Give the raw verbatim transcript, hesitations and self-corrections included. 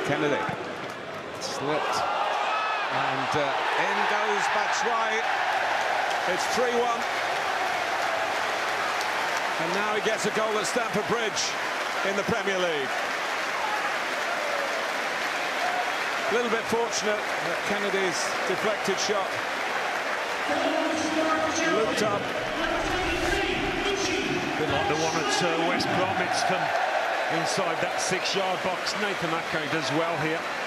Kennedy slipped, and uh, in goes Batshuayi. It's three one, and now he gets a goal at Stamford Bridge in the Premier League. A little bit fortunate that Kennedy's deflected shot looked up. A bit like the one at uh, West Bromwich inside that six-yard box. Nathan Ake does well here.